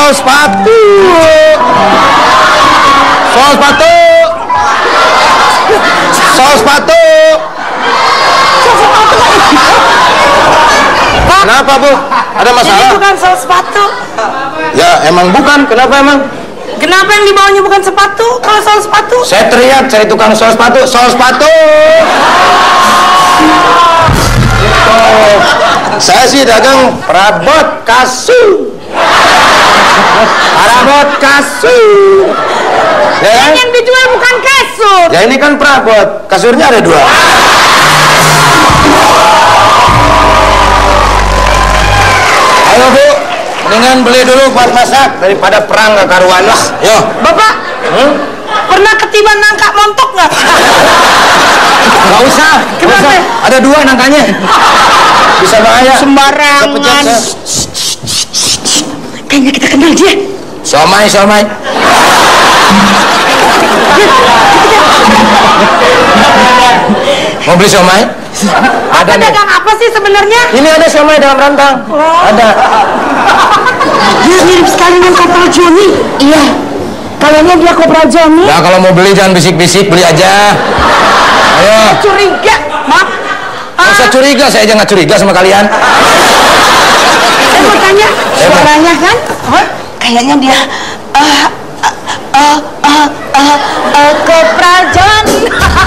Sol sepatu. Sol sepatu. Sol sepatu. Kenapa, Bu? Ada masalah? Ini bukan sol sepatu. Ya, emang bukan. Kenapa emang? Kenapa yang dibawanya bukan sepatu? Kalau sol sepatu? Saya teriak, saya tukang sol sepatu. Sol sepatu. Oh, saya sih dagang perabot kasur. Perabot kasur. Ya kan? Yang dijual bukan kasur. Ya ini kan perabot. Kasurnya ada 2. Ayo, Bu. Mendingan beli dulu buat masak daripada perang gak karuan lah. Yo. Bapak, pernah ketiban nangka montok nggak? Gak usah. Kenapa? Ada 2 nangkanya. Bisa bahaya. Sembarangan. Kayaknya kita kenal dia. Somai. Mau beli somai? Ada dagang apa sih sebenarnya? Ini ada somai dalam rantang. Ada. Dia mirip sekali dengan Kopral Joni. Iya. Kayaknya dia Kopral Joni. Ya kalau mau beli jangan bisik-bisik, beli aja. Ayo. Curiga, Mak. Nggak usah curiga, saya aja nggak curiga sama kalian. Saya mau tanya, suaranya kan? Kayaknya dia Kopral Joni.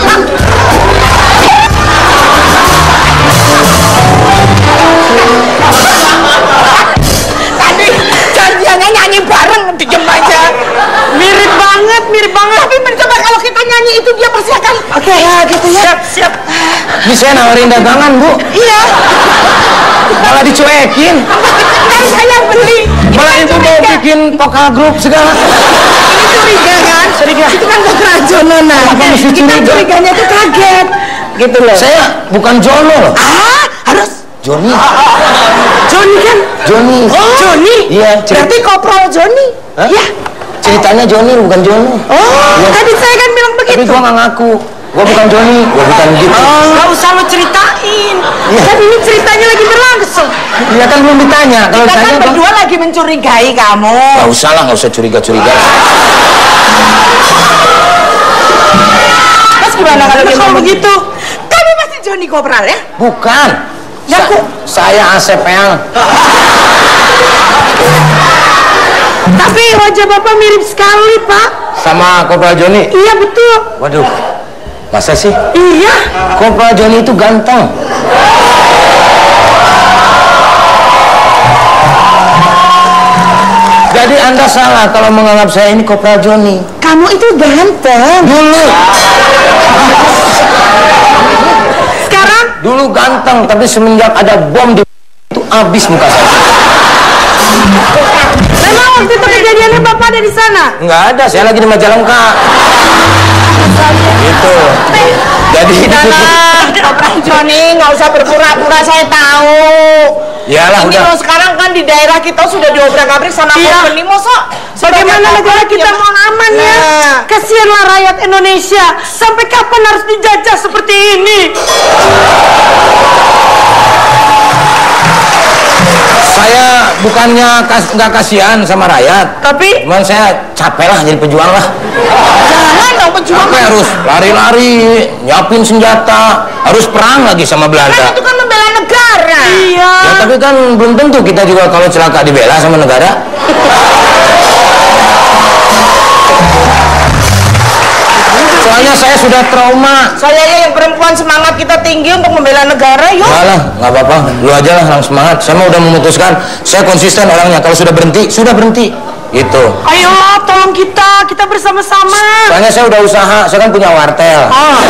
Tadi janjiannya nyanyi bareng, dijem aja. Mirip banget. Tapi mencoba kalau kita nyanyi itu dia pasti akan. Oke, ya gitu ya. Siap. Ini saya nawarin dagangan, Bu. Iya. Malah dicuekin. Kan saya beli. Malah ibu mau bikin vokal grup segala. Ini curiga kan? Curiga. Itu kan Kopral Jono. Nah, Apa mesti kita curiga? curiganya tuh kaget. Gitu loh. Saya bukan Jono loh. Harus Joni. Joni kan? Joni. Oh, Joni? Iya. Berarti Kopral Joni? Hah? Iya. Ceritanya Joni bukan Jono. Oh, Ya. tadi saya kan bilang Tapi begitu. gua nggak ngaku. Gua bukan Joni. Gua bukan gitu. Gak usah lo ceritain. Iya. Kan ini ceritanya lagi berlangsung. Iya kan belum ditanya. Kalau Kita ditanya kan Bang. berdua lagi mencurigai kamu. Nggak usah lah, nggak usah curiga-curiga. Terus gimana kalau begitu? Kamu pasti Joni Kopral ya? Bukan. Ya, kok? Saya ACPL. Tapi wajah Bapak mirip sekali, Pak. Sama Kopral Joni. Iya, betul. Waduh. Masa sih? Iya. Kopral Joni itu ganteng. Jadi Anda salah kalau menganggap saya ini Kopral Joni. Kamu itu ganteng. Dulu. Sekarang? Dulu ganteng, tapi semenjak ada bom di itu habis muka saya. Memang waktu itu kejadiannya Bapak ada di sana? Nggak ada, saya lagi di Majalengka. Gitu. Jadi Kopral Joni, nggak usah berpura-pura, saya tahu. Yalah, Ini udah. loh, sekarang kan di daerah kita sudah diobrak-abrik sama company, masa bagaimana negara kita mau aman ya? Kasihanlah rakyat Indonesia, sampai kapan harus dijajah seperti ini? Saya bukannya nggak kasihan sama rakyat, Tapi cuman saya capek lah jadi pejuang lah. jangan dong pejuang. Capek harus lari-lari, nyiapin senjata, harus perang lagi sama Kan Belanda. itu kan membela negara. Iya. Ya tapi kan belum tentu kita juga kalau celaka dibela sama negara. Soalnya saya sudah trauma. Saya ya yang perempuan semangat kita tinggi untuk membela negara, yuk. Enggak lah, nggak apa-apa. Lu aja lah yang semangat. Saya mau udah memutuskan. Saya konsisten orangnya. Kalau sudah berhenti. Gitu. Ayo, tolong kita bersama-sama. Soalnya saya udah usaha. Saya kan punya wartel.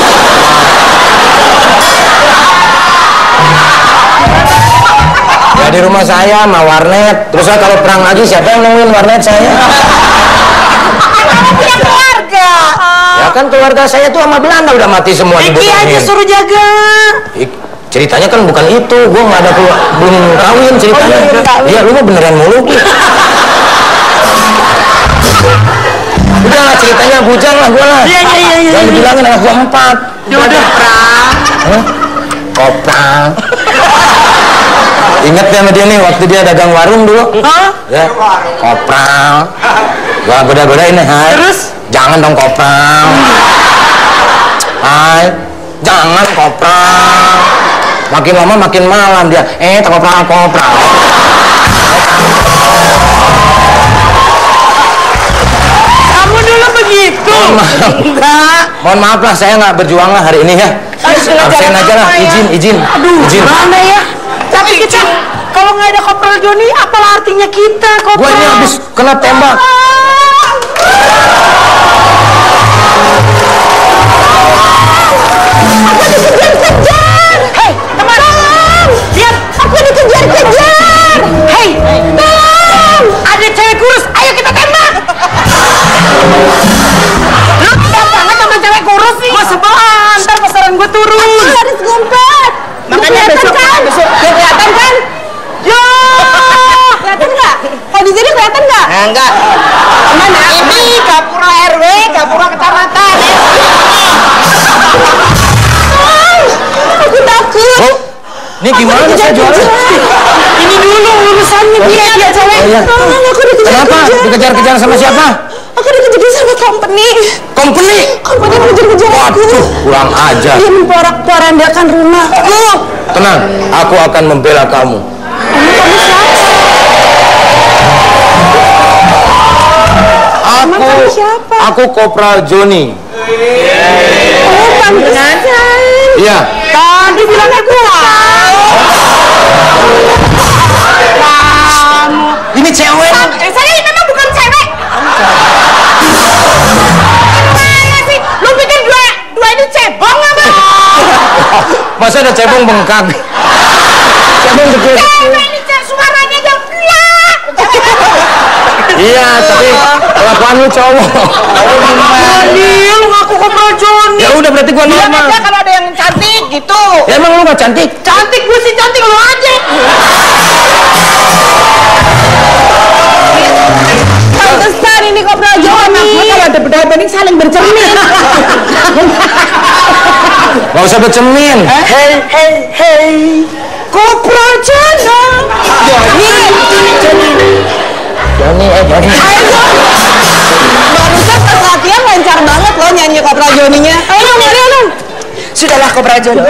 Ya di rumah saya sama warnet. Terus kalau perang lagi siapa yang nemuin warnet saya? Kamu punya keluarga. Ya kan keluarga saya tuh sama Belanda udah mati semua Iki aja dibunuhin. suruh jaga. Ceritanya kan bukan itu. Gue nggak ada belum kawin ceritanya. Oh, belum kawin. Iya, lu mah beneran mulu. Udah lah ceritanya bujang lah gue lah. Iya. Jangan dibilangin anak gue 4. Yaudah, Pram. Kopral. Ingat ya sama dia nih waktu dia dagang warung dulu. Hah? Ya, kopral. Gua goda-godain nih, hai. Terus? Jangan dong kopral. Hai, jangan kopral. Makin lama makin malam dia. Kopral. Kamu dulu begitu? Enggak. Mohon maaf lah, saya nggak berjuang lah hari ini ya. Absen aja lah, izin. Aduh, gimana ya? Tapi kita kalau nggak ada Kopral Joni, apalah artinya kita, Kopral? Gua ini habis kena tembak. Aku dikejar-kejar. Hei, teman. Lihat, aku dikejar-kejar. Hei, tolong. Ada cewek kurus, ayo kita tembak. Lu tidak banget sama cewek kurus nih. Gua sebelah, ntar pasaran gua turun. Aku harus ngumpet. Makanya besok kelihatan kan? Yo, kelihatan nggak? Kalau di sini kelihatan nggak? Enggak. Mana? Ini Gapura RW, Gapura Kecamatan. Aku takut. Oh, ini gimana saya jualan? Ini dulu urusannya dia cewek. Tolong, aku dikejar-kejar. Kenapa? Dikejar-kejar sama siapa? Aku dikejar sama company mengejar-kejar aku. Kurang ajar. Dia memporak-porandakan rumahku. Tenang, aku akan membela kamu. Kamu siapa? Aku Kopral Joni. Oh, pantesan. Iya. Tadi bilangnya gua. Kamu. Ini cewek. Saya memang bukan cewek. Mana sih? Lu pikir dua ini cebong apa? Masa ada cebong bengkak? Cebong gede. Cewek ini suaranya aja biak. Iya, tapi kelakuan lu cowok. Lu ngaku Kopral Joni. Ya udah berarti gua normal. Iya, kalau ada yang cantik gitu. Ya emang lu gak cantik? Cantik, gue sih cantik, lu aja. Pantesan ini Kopral Joni. Kalau ada bedah-bening saling bercermin. Gak usah bercermin. Hei. Kopral Joni. Joni. Barusan pas latihan lancar banget loh nyanyi Kopral Joninya. Ayo, dong. Sudahlah Kopral Joni.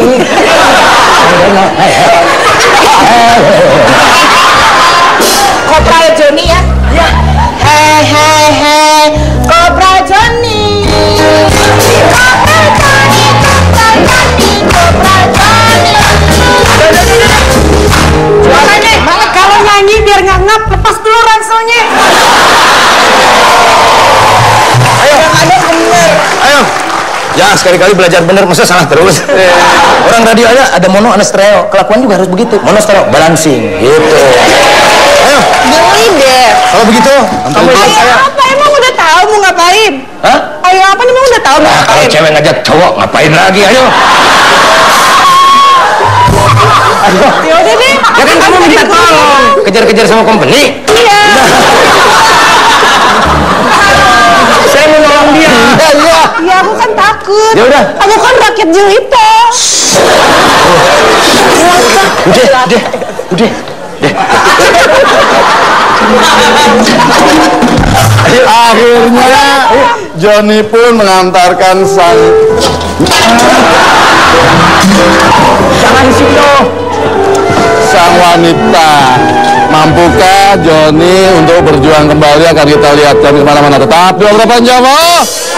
Kopral Joni ya? Ya. Hei. Kopral Joni. Makanya kalau nyanyi biar nggak ngap, lepas dulu ranselnya. Ayo. Ya sekali-kali belajar bener, masa salah terus. Orang radio aja ada mono, ada stereo. Kelakuan juga harus begitu. Mono, stereo, balancing. Gitu. Ayo. Beli deh. Kalau begitu, Ayo apa? Emang udah tahu mau ngapain? Hah? Ayo apa nih? Emang udah tahu mau Nah, kalau ngapain? cewek ngajak cowok, ngapain lagi? Ayo. Yaudah deh. Ya kan kamu minta tolong. Kejar-kejar sama company. Iya. Saya mau nolong dia. Iya. Iya, aku kan takut. Ya udah. Aku kan rakyat jelita. Udah. Akhirnya Joni pun mengantarkan sang wanita. Mampukah Joni untuk berjuang kembali? Akan kita lihat. Jangan kemana-mana, tetap di Obrolan Jawa.